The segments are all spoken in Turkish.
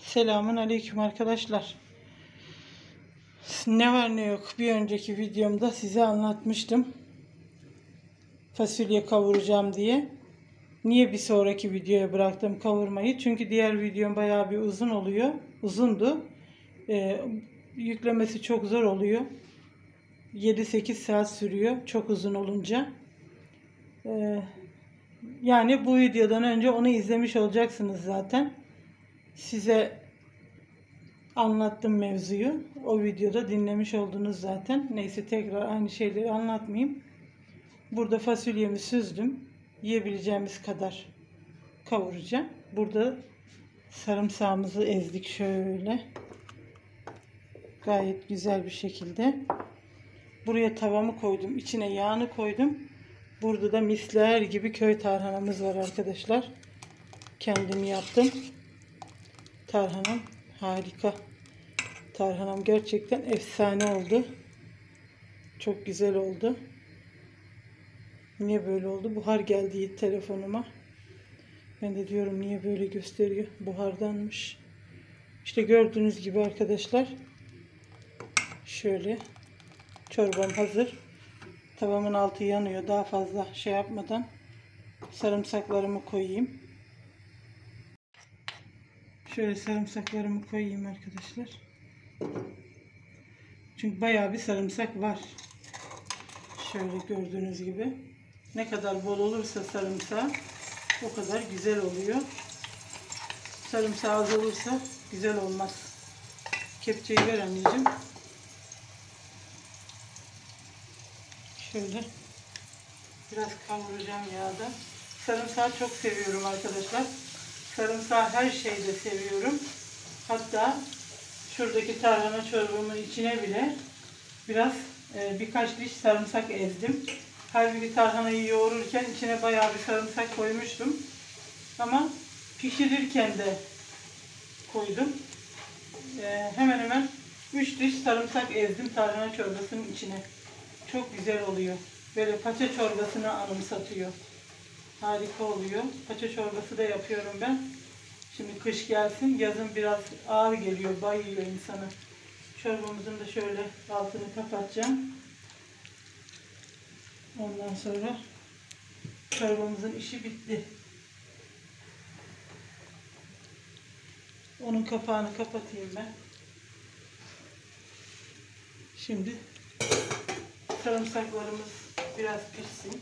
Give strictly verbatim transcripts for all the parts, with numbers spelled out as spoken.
Selamun aleyküm arkadaşlar. Ne var ne yok, bir önceki videomda size anlatmıştım fasulye kavuracağım diye. Niye bir sonraki videoya bıraktım kavurmayı? Çünkü diğer videom bayağı bir uzun oluyor. Uzundu. Ee, yüklemesi çok zor oluyor. yedi sekiz saat sürüyor çok uzun olunca. Ee, yani bu videodan önce onu izlemiş olacaksınız zaten. Size anlattım mevzuyu. O videoda dinlemiş oldunuz zaten. Neyse, tekrar aynı şeyleri anlatmayayım. Burada fasulyemi süzdüm. Yiyebileceğimiz kadar kavuracağım. Burada sarımsağımızı ezdik şöyle. Gayet güzel bir şekilde. Buraya tavamı koydum. İçine yağını koydum. Burada da misler gibi köy tarhanamız var arkadaşlar. Kendim yaptım. Tarhanam harika. Tarhanam gerçekten efsane oldu. Çok güzel oldu. Niye böyle oldu? Buhar geldi telefonuma. Ben de diyorum niye böyle gösteriyor? Buhardanmış. İşte gördüğünüz gibi arkadaşlar. Şöyle. Çorbam hazır. Tavamın altı yanıyor. Daha fazla şey yapmadan sarımsaklarımı koyayım. Şöyle sarımsaklarımı koyayım arkadaşlar. Çünkü bayağı bir sarımsak var. Şöyle gördüğünüz gibi. Ne kadar bol olursa sarımsak o kadar güzel oluyor. Sarımsak az olursa güzel olmaz. Kepçeyi ver anneciğim. Şöyle biraz kavuracağım yağda. Sarımsağı çok seviyorum arkadaşlar. Sarımsağı her şeyde seviyorum. Hatta şuradaki tarhana çorbamın içine bile biraz e, birkaç diş sarımsak ezdim. Halbuki tarhanayı yoğururken içine bayağı bir sarımsak koymuştum. Ama pişirirken de koydum. E, hemen hemen üç diş sarımsak ezdim tarhana çorbasının içine. Çok güzel oluyor. Böyle paça çorbasını anımsatıyor. Harika oluyor. Paça çorbası da yapıyorum ben. Şimdi kış gelsin. Yazın biraz ağır geliyor. Bayıyor insanı. Çorbamızın da şöyle altını kapatacağım. Ondan sonra çorbamızın işi bitti. Onun kapağını kapatayım ben. Şimdi sarımsaklarımız biraz pişsin.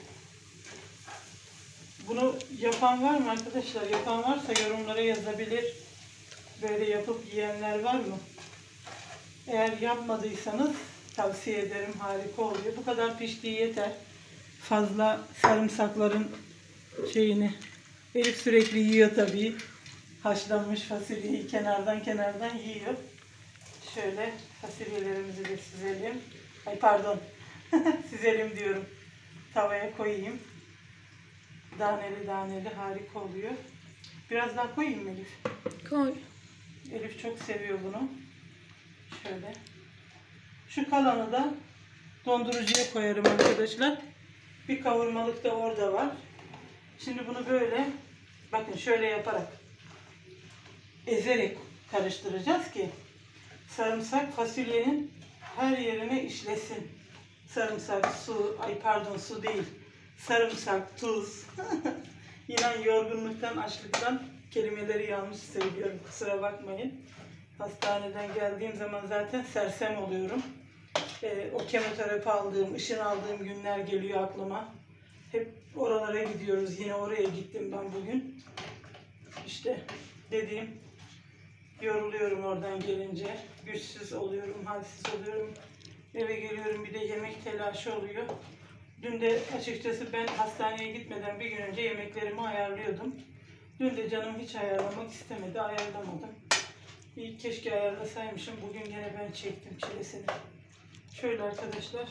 Bunu yapan var mı arkadaşlar? Yapan varsa yorumlara yazabilir. Böyle yapıp yiyenler var mı? Eğer yapmadıysanız tavsiye ederim. Harika oluyor. Bu kadar piştiği yeter. Fazla sarımsakların şeyini Elif sürekli yiyor tabii. Haşlanmış fasulyeyi kenardan kenardan yiyor. Şöyle fasulyelerimizi de süzelim. Ay pardon. Süzelim diyorum. Tavaya koyayım. Daneli daneli harika oluyor. Biraz daha koyayım Elif. Koy. Elif çok seviyor bunu. Şöyle. Şu kalanı da dondurucuya koyarım arkadaşlar. Bir kavurmalık da orada var. Şimdi bunu böyle bakın şöyle yaparak ezerek karıştıracağız ki sarımsak fasulyenin her yerine işlesin. Sarımsak, su, ay pardon su değil. Sarımsak, tuz. İnan yorgunluktan, açlıktan kelimeleri yanlış söylüyorum. Kusura bakmayın. Hastaneden geldiğim zaman zaten sersem oluyorum. Ee, o kemoterapi aldığım, ışın aldığım günler geliyor aklıma. Hep oralara gidiyoruz. Yine oraya gittim ben bugün. İşte dediğim yoruluyorum oradan gelince. Güçsüz oluyorum, halsiz oluyorum. Eve geliyorum, bir de yemek telaşı oluyor. Dün de açıkçası ben hastaneye gitmeden bir gün önce yemeklerimi ayarlıyordum. Dün de canım hiç ayarlamak istemedi, ayarlamadım. İyi, keşke ayarlasaymışım. Bugün yine ben çektim çilesini. Şöyle arkadaşlar.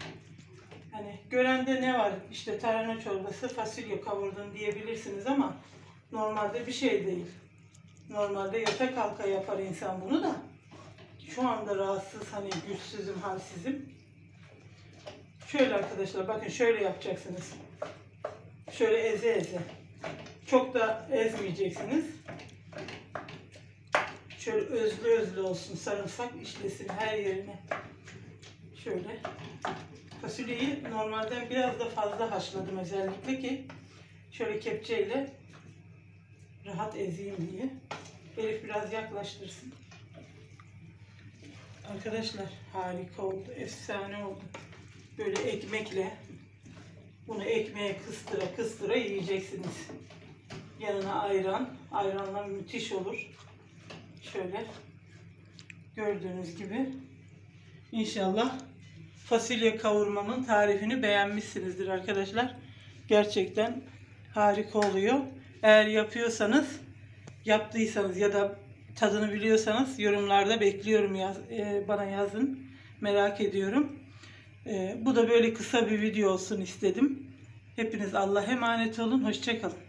Hani görende ne var? İşte tarhana çorbası, fasulye kavurdun diyebilirsiniz ama normalde bir şey değil. Normalde yata kalka yapar insan bunu da. Şu anda rahatsız, hani güçsüzüm, halsizim. Şöyle arkadaşlar bakın şöyle yapacaksınız. Şöyle eze eze. Çok da ezmeyeceksiniz. Şöyle özlü özlü olsun, sarımsak işlesin her yerine. Şöyle. Fasulyeyi normalden biraz da fazla haşladım özellikle ki şöyle kepçeyle rahat ezeyim diye. Elif biraz yaklaştırsın. Arkadaşlar harika oldu, efsane oldu. Böyle ekmekle bunu ekmeğe kıstıra kıstıra yiyeceksiniz. Yanına ayran, ayranla müthiş olur. Şöyle gördüğünüz gibi. İnşallah fasulye kavurmamın tarifini beğenmişsinizdir arkadaşlar. Gerçekten harika oluyor. Eğer yapıyorsanız, yaptıysanız ya da tadını biliyorsanız yorumlarda bekliyorum, yaz, e, bana yazın. Merak ediyorum. E, bu da böyle kısa bir video olsun istedim. Hepiniz Allah'a emanet olun. Hoşça kalın.